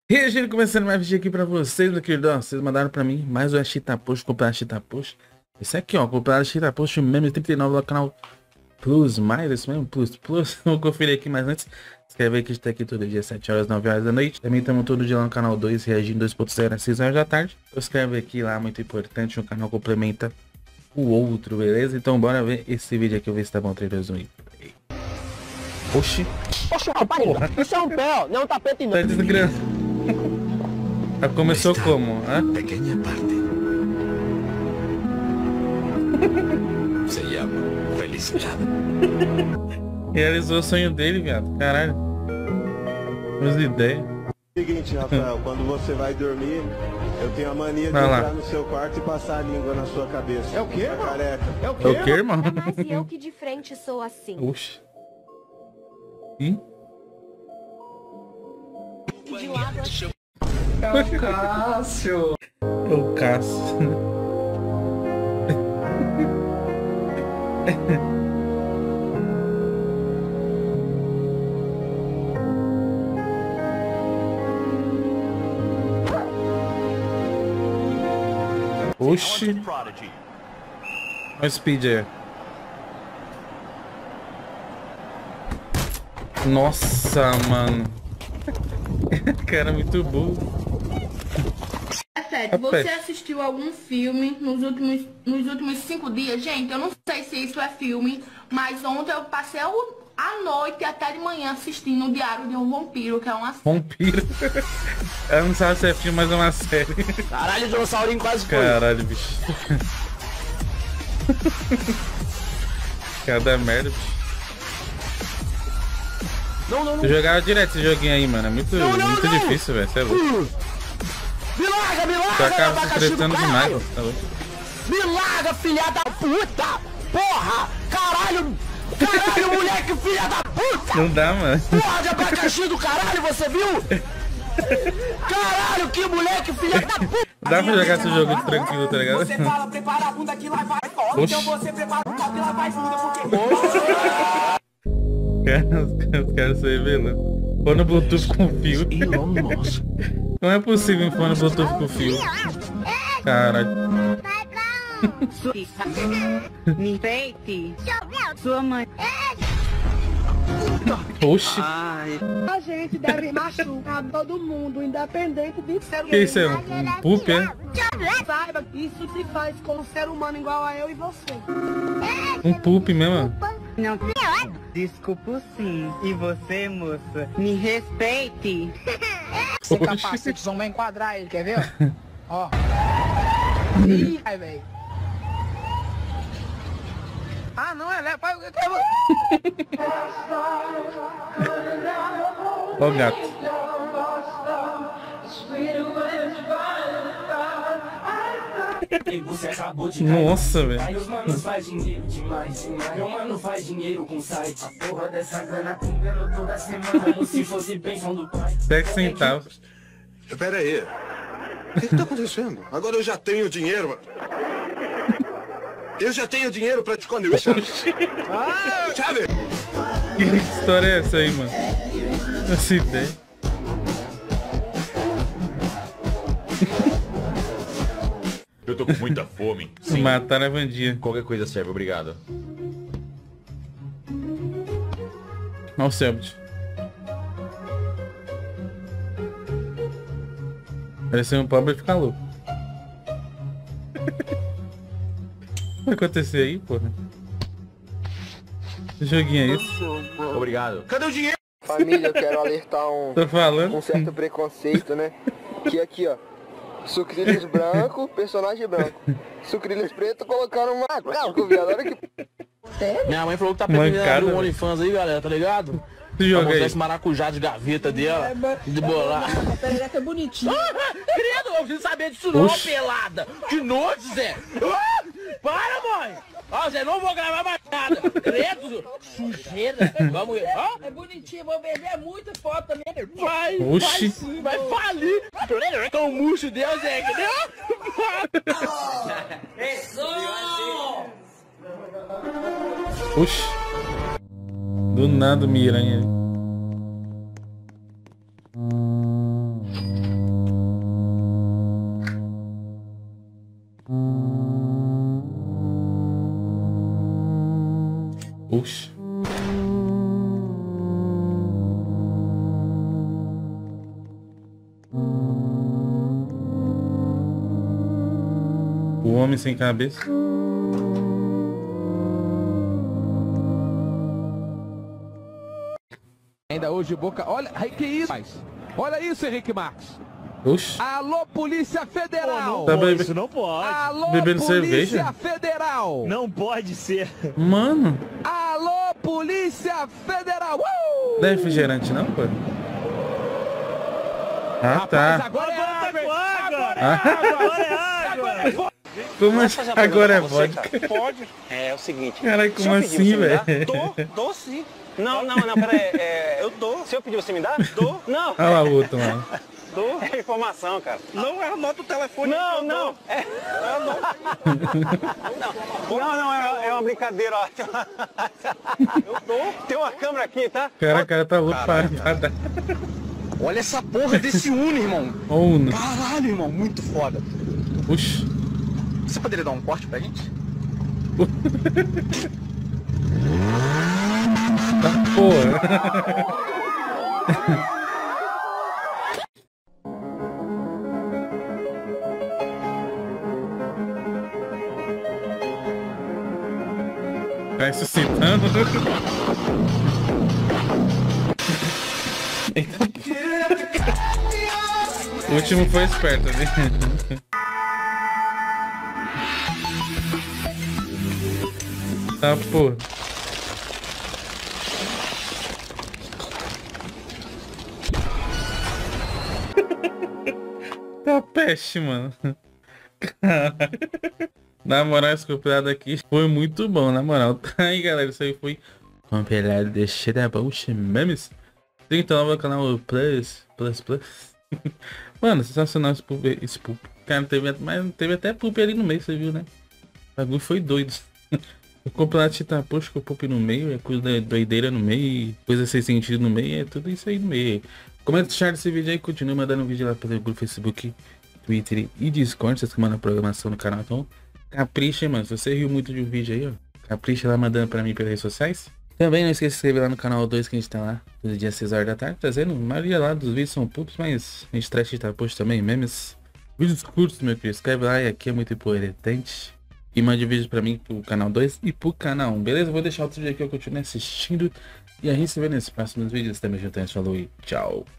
E aí, gente, começando mais vídeo aqui pra vocês, meu querido. Ó, vocês mandaram pra mim mais uma Cheetah Post, comprar a Cheetah Post. Esse aqui, ó, comprar a Cheetah Post mesmo, 39 lá no canal Plus, mais esse mesmo, Plus. Vou conferir aqui, mas antes, se inscreve aí que a gente tá aqui todo dia, 7 horas, 9 horas da noite. Também estamos todo dia lá no canal 2, reagindo 2.0 às 6 horas da tarde. Se inscreve aqui lá, muito importante, um canal complementa o outro, beleza? Então bora ver esse vídeo aqui, eu ver se tá bom, 3, 2, 1 e... Oxi. Poxa, rapaz, isso é um pé, ó, não é um tapete não. Tá desgraçado. Já começou Esta como? Hã? pequeña parte se llama felicidad. Realizou o sonho dele, viado. Caralho. Meus ideias. Seguinte, Rafael, quando você vai dormir, eu tenho a mania de Vai lá. entrar no seu quarto e passar a língua na sua cabeça. É o quê, careca? É o É o que, irmão? Ainda mais eu que de frente sou assim. Oxi. Ih? De lado assim. É o Cássio. É o Cássio. Oxi. Olha o speed aí. Nossa, mano. Cara, muito burro. Sete, você assistiu algum filme nos últimos 5 dias? Gente, eu não sei se isso é filme, mas ontem eu passei a noite até de manhã assistindo o Diário de um Vampiro, que é uma série. Vampiro. Ela não sabe se é filme, mas é uma série. Caralho, o dinossaurinho quase foi. Caralho, bicho. Cada merda, bicho. Não. Eu jogava direto esse joguinho aí, mano. É muito, muito difícil, velho. Você é louco. Me larga, Você acaba se abacaxi do estressando demais, caralho. tá louco? Me larga, filha da puta. Porra, caralho, moleque, filha da puta. Não dá, mano. Porra de abacaxi do caralho, você viu? Caralho, que moleque, filha da puta. Dá pra jogar esse jogo tranquilo, tá ligado? Você fala, prepara a bunda que lá vai fora. Oxi. Então você prepara o pau que lá vai bunda, porque... Os caras se revelando. Fone Bluetooth com fio. Elon Musk. Não é possível um fone Bluetooth com fio. Caralho. Me enfeite. Sua mãe. Oxi. A gente deve machucar todo mundo, independente de ser Que isso é? Um poop, é? Saiba que isso se faz com um ser humano igual a eu e você. Um poop mesmo. Não. Desculpa sim. E você, moça? Me respeite. Esse capacete, vamos enquadrar ele, quer ver? Ó. Ih, ai, velho. Ah, não, é leve. Ó o gato. Nossa, velho. Aí os manos faz dinheiro demais. Meu mano faz dinheiro com site. A porra dessa grana pingando toda semana. Como se fosse bênção do pai. 10 centavos. Pera aí. O que tá acontecendo? Agora eu já tenho dinheiro. Eu já tenho dinheiro pra te esconder, sabe? Ah, sabe? Que história é essa aí, mano? Essa ideia. Eu tô com muita fome. Mataram a Vandinha. Qualquer coisa serve, obrigado. Olha o Selbit. Parecer um pobre e ficar louco. O que vai acontecer aí, porra? Que joguinho é isso? Obrigado. Cadê o dinheiro? Família, eu quero alertar Tô falando. um certo preconceito, né? Que aqui, ó. Sucrilhos branco, personagem branco. Sucrilhos preto, colocaram uma... viado, olha que... Minha mãe falou que tá Mancada, pretendendo abrir um velho. OnlyFans aí, galera, tá ligado? Esse jogo aí. Esse maracujá de gaveta dela, de bolar. A perereca é bonitinha. Querido, eu preciso saber disso não, Oxi. pelada. Que nojo, Zé. Para, mãe. Ó, Zé, não vou gravar mais nada. Credo, sujeira. Vamos ver. Ó, É bonitinha, vou vender muita foto também. vai, Oxi. vai sim, vai falir. Tão murcho, Deus, Zé. Oxi. Do nada o Miranha ali. Oxi. O homem sem cabeça. Ainda hoje Boca... Olha, que isso? Olha isso, Henrique Marques. Oxi. Alô, Polícia Federal. Pô, não, isso não pode. Alô, bebendo Polícia cerveja? Federal. Não pode ser. Mano. Alô, Polícia Federal. Não é refrigerante não, pô? Ah, Rapaz, tá. agora é água. Agora é água. Como assim? Agora é vodka? Pode. É o seguinte. Caralho, como assim, velho? Dou sim. Não, pera aí. Eu dou. Se eu pedir, você me dá? Dou. Não. Olha lá o outro, mano. Dou. É informação, cara. Não, anota o telefone. Não. Não, é uma brincadeira, ó. Eu dou. Tem uma câmera aqui, tá? Cara tá louco para. Olha essa porra desse Uno, irmão. Uno. Caralho, irmão. Muito foda. Oxi. Você poderia dar um corte pra gente? Tá porra. Tá ressuscitando. Eita. O último foi esperto, né? Tá, porra. Tá peste, mano. Na moral, esse compilado aqui foi muito bom, na moral. Tá aí, galera. Isso aí foi compilado de Shitapouch Memes. Então, no canal Plus. Mano, sensacional esse poop. Cara, teve até poop ali no meio, você viu, né? O bagulho foi doido. O compilado de Shitapouch com o poop no meio, é coisa doideira no meio, coisa sem sentido no meio, é tudo isso aí no meio. Comenta, share esse vídeo aí, continue mandando vídeo lá pelo grupo Facebook, Twitter e Discord, vocês que mandam programação no canal. Então, capricha, mano. Se você riu muito de um vídeo aí, ó, capricha lá mandando pra mim pelas redes sociais. Também não esqueça de se inscrever lá no canal 2, que a gente tá lá todo dia às 6 horas da tarde, trazendo. A maioria lá dos vídeos são poops, mas a gente traz Shitapouch também, memes. Vídeos curtos, meu querido. Escreve lá, e aqui é muito importante. E mande vídeo pra mim pro canal 2 e pro canal 1, beleza? Vou deixar outro vídeo aqui, eu continuo assistindo. E a gente se vê nesses próximos vídeos. Também juntantes, falou e tchau.